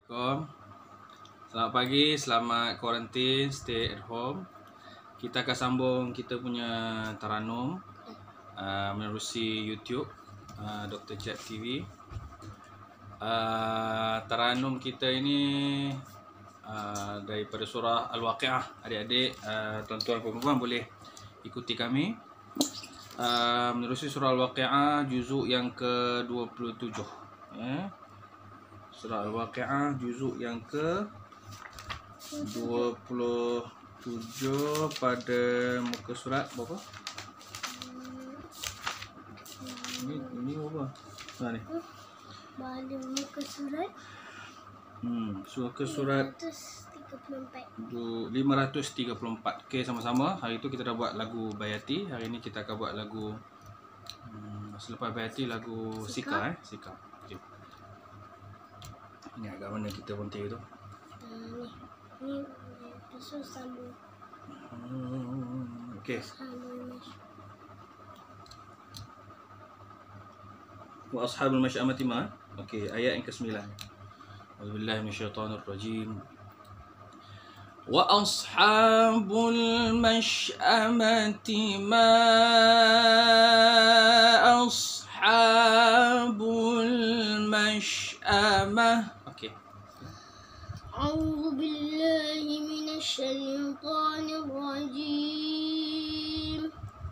Assalamualaikum. Selamat pagi, selamat kuarantin, stay at home. Kita akan sambung kita punya Taranum menerusi YouTube Dr. Jeb TV. Taranum kita ini daripada surah Al-Waqi'ah. Adik-adik, tuan-tuan perempuan boleh ikuti kami. Menerusi surah Al-Waqi'ah juzuk yang ke-27 ya. Surah Al-Waqi'ah juzuk yang ke-27 pada muka surat berapa? Ini apa? Ni. Pada muka surat Muka surat 534. Okey, sama-sama. Hari tu kita dah buat lagu Bayati. Hari ni kita akan buat lagu selepas Bayati lagu Sika Sika. Okey. Ini agak mana kita berhenti tu? Ni pasal sambung. Okey. Wa ashabul masy'amati ma. Okey, ayat yang ke-9. A'udzubillahi minasyaitonir rajim. Wa ashabul masy'amati ma ashabul masy'amah. Okey. A'udzu billahi minasyaitonir rajim.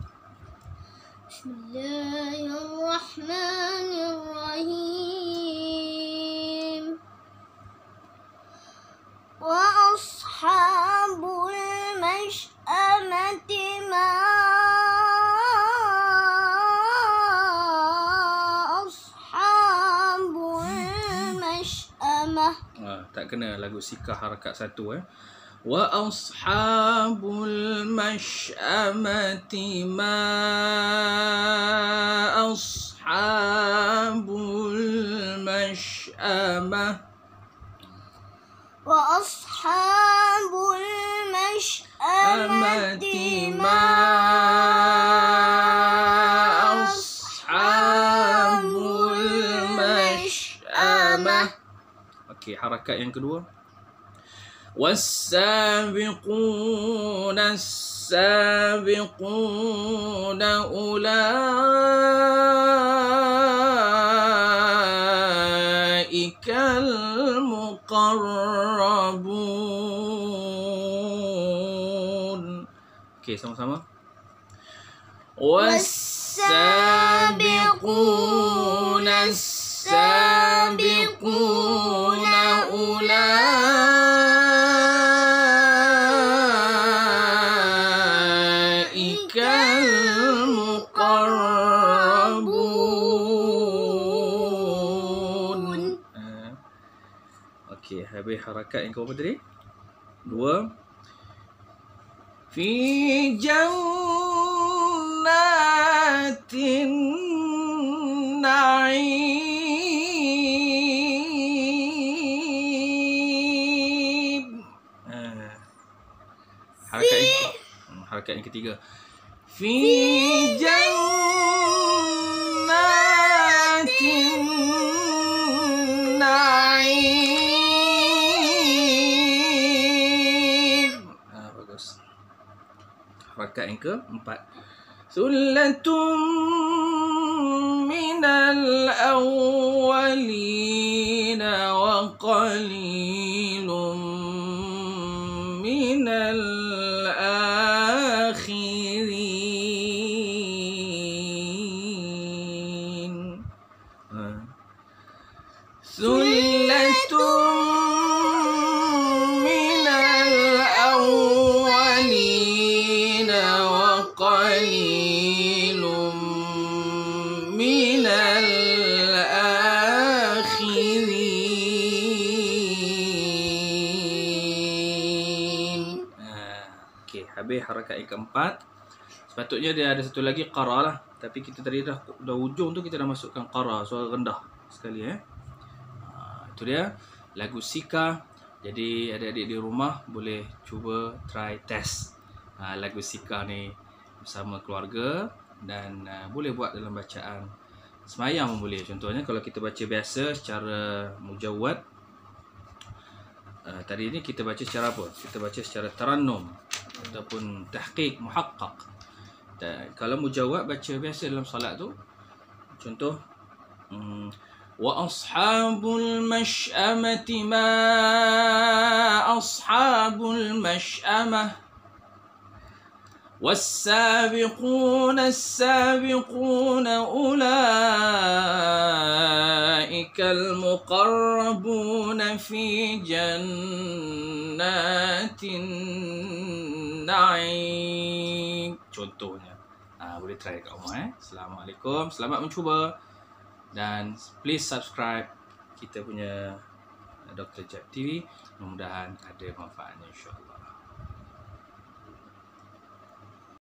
Bismillahirrahmanirrahim. Wa ashabul masy'amati ma ashabul masy'amah. Tak kena lagu Sika harakat satu Wa ashabul masy'amati ma ashabul masy'amah. Wa ashabul masy'amati ma ashabul masy'amah. Okey, harakat yang kedua. والسابقون السابقون أولئك المقربون. Okey, sama-sama. والسابقون السابقون أولئك المقربون. Okey, habis harakat yang keberapa tadi? 2. Fi jannatin na'im. Harakat yang ketiga. Fi jannatin na'im. Bagus. Harakat yang keempat. Sullatun minal awwalina wa qalilun minal akhirin. Sullatun minal awwalina wa qalilun minal akhirin. Okey, habis harakat yang keempat. Sepatutnya dia ada satu lagi qara lah, tapi kita tadi dah ujung tu kita dah masukkan qara, suara rendah sekali itu dia lagu Sika. Jadi adik-adik di rumah boleh cuba try test lagu Sika ni bersama keluarga dan boleh buat dalam bacaan semayang pun boleh. Contohnya kalau kita baca biasa secara mujawwad Tadi ni kita baca secara apa? Kita baca secara tarannum ataupun tahqiq, muhaqqaq. Kalau mujawab baca biasa dalam solat tu. Contoh wa ashabul mash'amati ma ashabul mash'amah والسابقون السابقون أولئك المقربون في جنات النعيم. Contohnya. Boleh try kat rumah. Assalamualaikum. Selamat mencuba. Dan please subscribe kita punya Dr. Jeb TV. Mudah-mudahan ada manfaatnya insya-Allah.